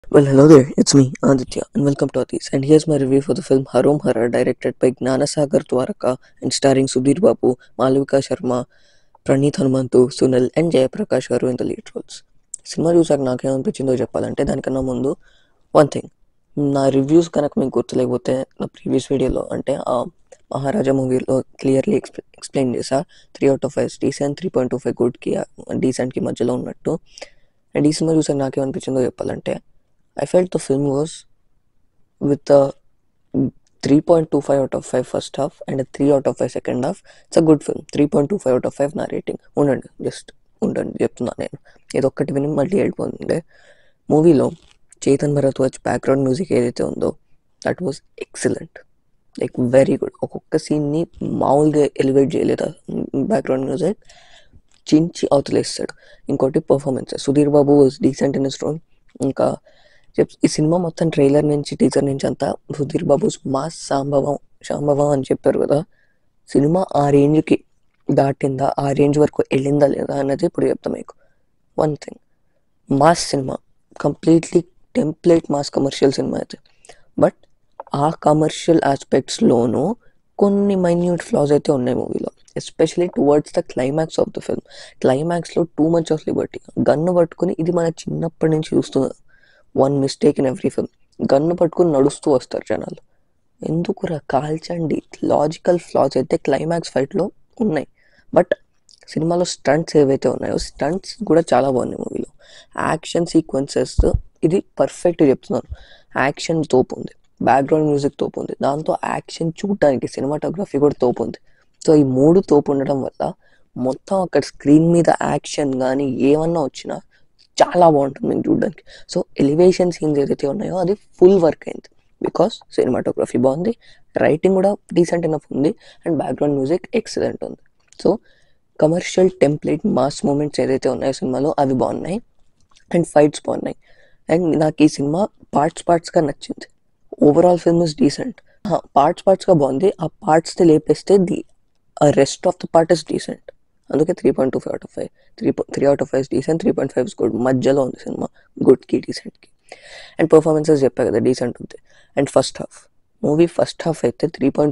Well, hello there, it's me, Aditya, and welcome to Atis. And here's my review for the film Harom Hara, directed by Gnanasagar Dwaraka and starring Sudhir Babu, Malavika Sharma, Praneeth Hanumantu, Sunil, and Jayaprakash garu in the lead roles. Cinema చూసాక నాకేమనిపించిందో చెప్పాలంటే దానికన్నా ముందు one thing, నా reviews కనుక మీకు గుర్తులేకపోతే నా previous వీడియోలో అంటే మహారాజా మూవీలో క్లియర్లీ ఎక్స్ప్లెయిన్ చేశా. 3/5 డీసెంట్, 3.25 గుడ్కి డీసెంట్కి మధ్యలో ఉన్నట్టు. అండ్ ఈ సినిమా చూసాక నాకేమనిపించిందో చెప్పాలంటే I felt the film was with a 3.25 out of 5 first half and a 3 out of 5 second half. It's a good film. 3.25 out of 5 నా రేటింగ్. ఉండండి చెప్తున్నా నేను. ఇది ఒక్కటి విని మళ్ళీ వెళ్ళిపోతుండే. మూవీలో చేతన్ భరద్వాజ్ బ్యాక్గ్రౌండ్ మ్యూజిక్ ఏదైతే ఉందో that was excellent, like very good. ఒక్కొక్క సీన్ని మామూలుగా ఎలివేట్ చేయలేదు బ్యాక్గ్రౌండ్ మ్యూజిక్, చించి అవతలేస్తాడు. ఇంకోటి performance, Sudheer Babu was decent in his role. ఇంకా ఈ సినిమా మొత్తం ట్రైలర్ నుంచి టీజర్ నుంచి అంతా సుధీర్ బాబు మాస్ శాంభవం అని చెప్పారు కదా. సినిమా ఆ రేంజ్కి దాటిందా, ఆ రేంజ్ వరకు వెళ్ళిందా లేదా అన్నది ఇప్పుడు చెప్తాం మీకు. One thing, mass cinema, completely template mass commercial cinema అయితే, బట్ ఆ కమర్షియల్ ఆస్పెక్ట్స్లోనూ కొన్ని మైన్యూట్ ఫ్లాస్ అయితే ఉన్నాయి మూవీలో, especially towards the climax of the film. క్లైమాక్స్లో too much of liberty. Gun పట్టుకుని, ఇది మన చిన్నప్పటి నుంచి చూస్తున్నది, one mistake in every film, gun పట్టుకుని నడుస్తూ వస్తారు జనాలు. ఎందుకురా కాల్చండి. లాజికల్ ఫ్లాస్ అయితే క్లైమాక్స్ ఫైట్లో ఉన్నాయి, బట్ సినిమాలో స్టంట్స్ ఏవైతే ఉన్నాయో స్టంట్స్ కూడా చాలా బాగున్నాయి మూవీలో. యాక్షన్ సీక్వెన్సెస్ ఇది పర్ఫెక్ట్ చెప్తున్నాను. యాక్షన్ తోపు ఉంది, బ్యాక్గ్రౌండ్ మ్యూజిక్ తోపు ఉంది, దాంతో యాక్షన్ చూడటానికి సినిమాటోగ్రఫీ కూడా తోపు ఉంది. సో ఈ మూడు తోపు ఉండడం వల్ల మొత్తం అక్కడ స్క్రీన్ మీద యాక్షన్ కానీ ఏమన్నా వచ్చినా చాలా బాగుంటుంది మీకు చూడడానికి. సో ఎలివేషన్ సీన్స్ ఏదైతే ఉన్నాయో అది ఫుల్ వర్క్ అయింది, బికాస్ సినిమాటోగ్రఫీ బాగుంది, రైటింగ్ కూడా డీసెంట్ ఎనఫ్ ఉంది, అండ్ బ్యాక్గ్రౌండ్ మ్యూజిక్ ఎక్సలెంట్ ఉంది. So commercial template mass moments ఏదైతే ఉన్నాయో సినిమాలో అవి బాగున్నాయి, అండ్ ఫైట్స్ బాగున్నాయి. అండ్ నాకు ఈ సినిమా పార్ట్స్గా నచ్చింది. Overall film is decent. పార్ట్స్గా బాగుంది, ఆ పార్ట్స్ని లేపేస్తే rest of the part is decent. అందుకే 3.25 out of 5. 3 out of 5 decent, 3.5 is good. మధ్యలో ఉంది సినిమా, గుడ్కి డీసెంట్కి. అండ్ పర్ఫార్మెన్సెస్ చెప్పా కదా డీసెంట్ ఉంది. అండ్ మూవీ ఫస్ట్ హాఫ్ అయితే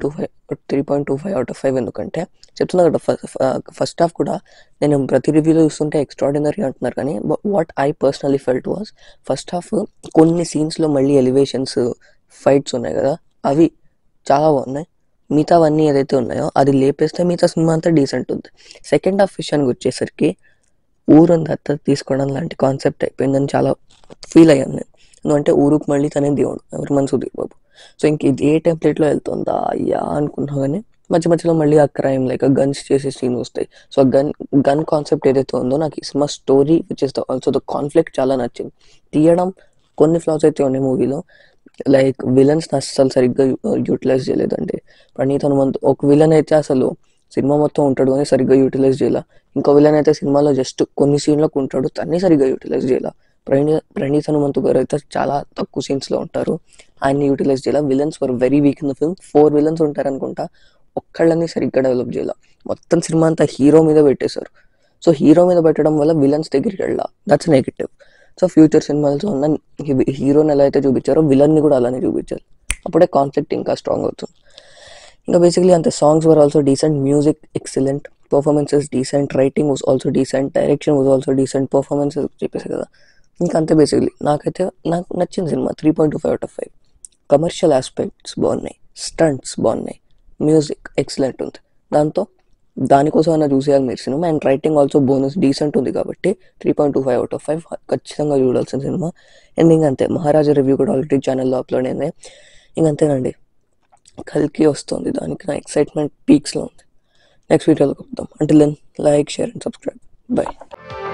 3.25 out of 5. ఎందుకంటే చెప్తున్నా కదా, ఫస్ట్ హాఫ్ కూడా నేను ప్రతి రివ్యూలో చూస్తుంటే ఎక్స్ట్రాడినరీ అంటున్నారు, కానీ what I personally felt was first half కొన్ని సీన్స్లో మళ్ళీ ఎలివేషన్స్ ఫైట్స్ ఉన్నాయి కదా, అవి చాలా బాగున్నాయి. మిగతావన్నీ ఏదైతే ఉన్నాయో అది లేపేస్తే మిగతా సినిమా అంతా డీసెంట్ ఉంది. సెకండ్ హాఫ్ విషయానికి వచ్చేసరికి ఊరుని దత్తత తీసుకోవడం లాంటి కాన్సెప్ట్ అయిపోయిందని చాలా ఫీల్ అయ్యాను నేను. ఎందుకంటే ఊరుకు మళ్ళీ తనే దేవుడు, ఎవరి మన సుధీర్ బాబు. సో ఇంక ఇది ఏ టెంప్లెట్లో వెళ్తుందా అయ్యా అనుకున్నా, కానీ మధ్యలో మళ్ళీ ఆ క్రైమ్ లైక్ గన్స్ చేసే సీన్ వస్తాయి. సో గన్ కాన్సెప్ట్ ఏదైతే ఉందో నాకు ఈ cinema story which is also the conflict చాలా నచ్చింది. తీయడం కొన్ని ఫ్లాస్ అయితే ఉన్నాయి మూవీలో, లైక్ విలన్స్ అస్సలు సరిగ్గా యూటిలైజ్ చేయలేదండి. ప్రణీత్ హనుమంత్ ఒక విలన్ అయితే అసలు సినిమా మొత్తం ఉంటాడు కానీ సరిగ్గా యూటిలైజ్ చేయాల. ఇంకో విలన్ అయితే సినిమాలో జస్ట్ కొన్ని సీన్లకు ఉంటాడు, తన్ని సరిగ్గా యూటిలైజ్ చేయాల. ప్రణీత్ హనుమంత్ గారు అయితే చాలా తక్కువ సీన్స్లో ఉంటారు, ఆయన్ని యూటిలైజ్ చేయాల. Villains were very weak in the film. 4 villains ఉంటారు అనుకుంటా, ఒక్కళ్ళని సరిగ్గా డెవలప్ చేయాల. మొత్తం సినిమా అంతా హీరో మీద పెట్టేశారు. సో హీరో మీద పెట్టడం వల్ల విలన్స్ దగ్గరికి వెళ్ళా, దట్స్ నెగిటివ్. సో ఫ్యూచర్ సినిమాల్లో ఉన్న హీరోని ఎలా అయితే చూపించారో విలన్ని కూడా అలానే చూపించారు, అప్పుడే కాన్ఫ్లిక్ట్ ఇంకా స్ట్రాంగ్ అవుతుంది. ఇంకా బేసిక్లీ అంతే. Songs were also decent, music excellent, performances decent, writing was also decent, direction was also decent, performances చెప్పేసి కదా. ఇంకా అంతే బేసిక్లీ. నాకు నచ్చిన cinema 3.25 out of 5. Commercial aspects బాగున్నాయి, స్టంట్స్ బాగున్నాయి, మ్యూజిక్ ఎక్సలెంట్ ఉంది. దానికోసం అయినా చూసేయాలి మీరు cinema. And writing also bonus decent ఉంది కాబట్టి 3.25 out of 5 ఖచ్చితంగా చూడాల్సిన సినిమా. అండ్ ఇంకంతే. మహారాజా రివ్యూ కూడా ఆల్రెడీ ఛానల్లో అప్లోడ్ అయింది. ఇంకంతేనండి, కల్కి వస్తుంది, దానికి నా ఎక్సైట్మెంట్ పీక్స్లో ఉంది. నెక్స్ట్ వీడియోలో కలుద్దాం. Until then, like, share and subscribe. By.